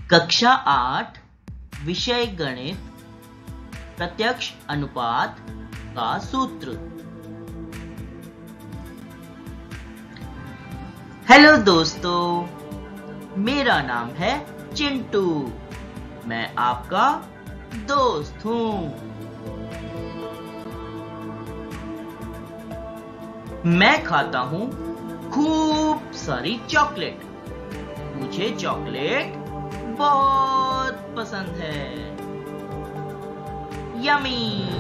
कक्षा 8 विषय गणित प्रत्यक्ष अनुपात का सूत्र। हेलो दोस्तों, मेरा नाम है चिंटू। मैं आपका दोस्त हूँ। मैं खाता हूँ खूब सारी चॉकलेट। मुझे चॉकलेट बहुत पसंद है। यमी।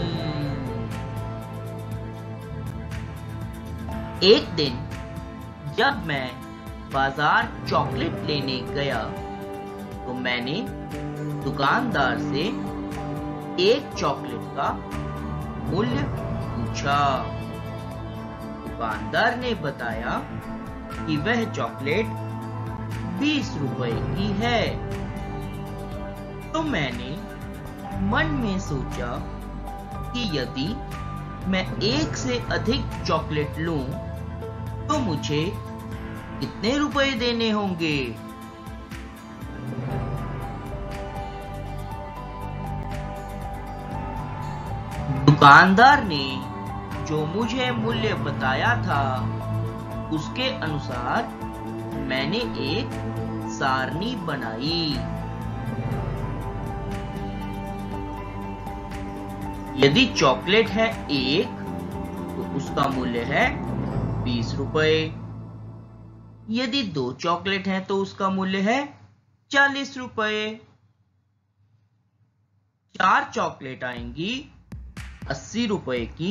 एक दिन जब मैं बाजार चॉकलेट लेने गया तो मैंने दुकानदार से एक चॉकलेट का मूल्य पूछा। दुकानदार ने बताया कि वह चॉकलेट 20 रुपए की है। तो मैंने मन में सोचा कि यदि मैं एक से अधिक चॉकलेट लूं तो मुझे कितने रुपए देने होंगे। दुकानदार ने जो मुझे मूल्य बताया था उसके अनुसार मैंने एक सारणी बनाई। यदि चॉकलेट है एक तो उसका मूल्य है 20 रुपए। यदि 2 चॉकलेट हैं तो उसका मूल्य है 40 रुपए। 4 चॉकलेट आएंगी 80 रुपए की।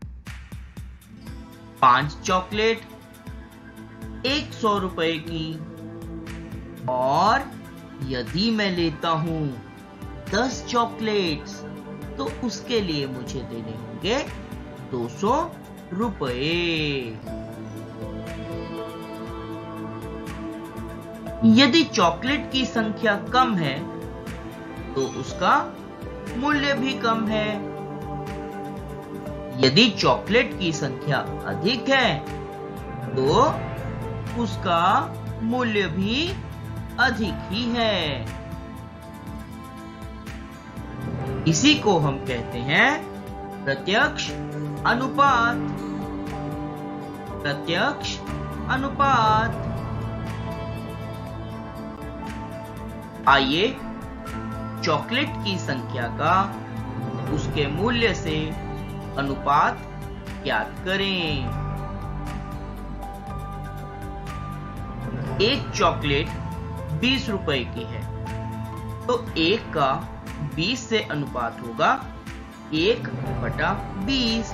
5 चॉकलेट 100 रुपए की। और यदि मैं लेता हूं 10 चॉकलेट्स तो उसके लिए मुझे देने होंगे 200 रुपए। यदि चॉकलेट की संख्या कम है तो उसका मूल्य भी कम है। यदि चॉकलेट की संख्या अधिक है तो उसका मूल्य भी अधिक ही है। इसी को हम कहते हैं प्रत्यक्ष अनुपात। प्रत्यक्ष अनुपात। आइए चॉकलेट की संख्या का उसके मूल्य से अनुपात ज्ञात करें। एक चॉकलेट 20 रुपए की है तो एक का 20 से अनुपात होगा 1/20।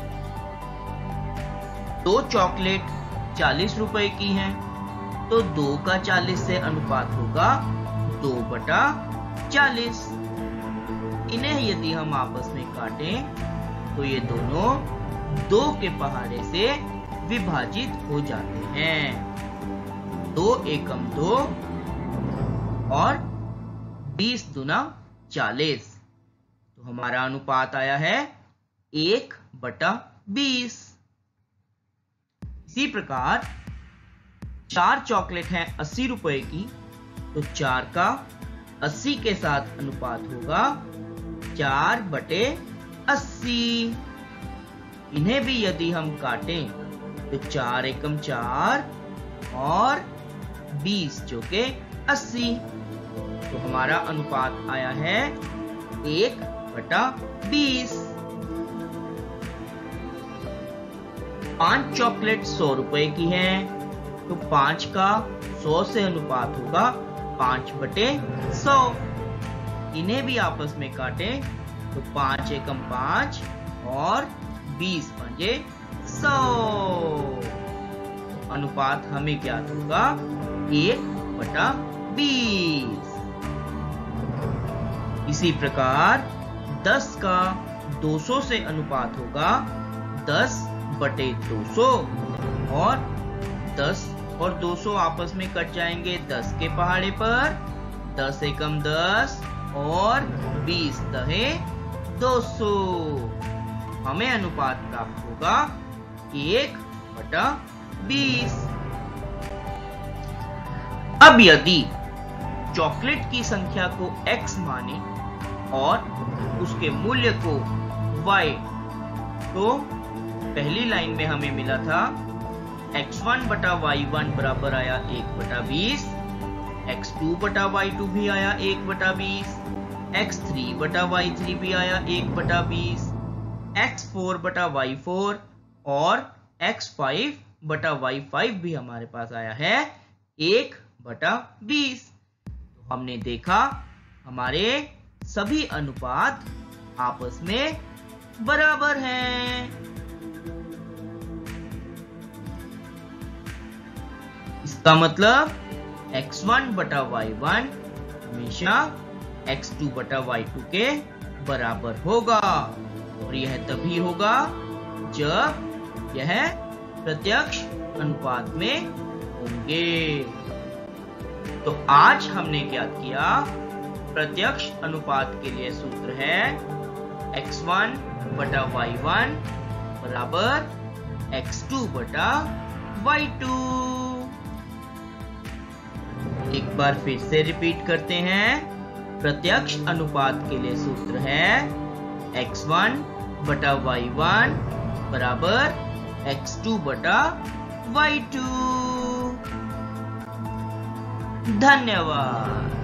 2 चॉकलेट 40 रुपए की हैं तो 2 का 40 से अनुपात होगा 2/40। इन्हें यदि हम आपस में काटें तो ये दोनों 2 के पहाड़े से विभाजित हो जाते हैं। 2 एकम 2 और 20 दूना 40। तो हमारा अनुपात आया है 1/20। इसी प्रकार 4 चॉकलेट हैं 80 रुपए की तो 4 का 80 के साथ अनुपात होगा 4/80। इन्हें भी यदि हम काटें तो 4 एकम 4 और 20 जो के 80। तो हमारा अनुपात आया है 1/20। 5 चॉकलेट 100 रुपए की हैं तो 5 का 100 से अनुपात होगा 5/100। इन्हें भी आपस में काटें तो 5 एकम 5 और 20 पंजे 100। अनुपात हमें ज्ञात होगा 1/20। इसी प्रकार 10 का 200 से अनुपात होगा 10/200 और 10 और 200 आपस में कट जाएंगे 10 के पहाड़े पर। 10 एकम 10 और 20 दहे 200। हमें अनुपात प्राप्त होगा 1/20। अब यदि चॉकलेट की संख्या को x माने और उसके मूल्य को y, तो पहली लाइन में हमें मिला था x1 बटा y1 बराबर आया 1/20, x2 बटा y2 भी आया 1/20, x3 बटा y3 भी आया 1/20, x4 बटा y4 और x5 बटा y5 भी हमारे पास आया है 1/20। तो हमने देखा हमारे सभी अनुपात आपस में बराबर हैं। इसका मतलब x1 बटा y1 हमेशा x2 बटा y2 के बराबर होगा, और यह तभी होगा जब यह प्रत्यक्ष अनुपात में होंगे। तो आज हमने क्या किया, प्रत्यक्ष अनुपात के लिए सूत्र है x1 बटा y1 बराबर x2 बटा y2। एक बार फिर से रिपीट करते हैं, प्रत्यक्ष अनुपात के लिए सूत्र है x1 बटा y1 बराबर x2 बटा y2। धन्यवाद।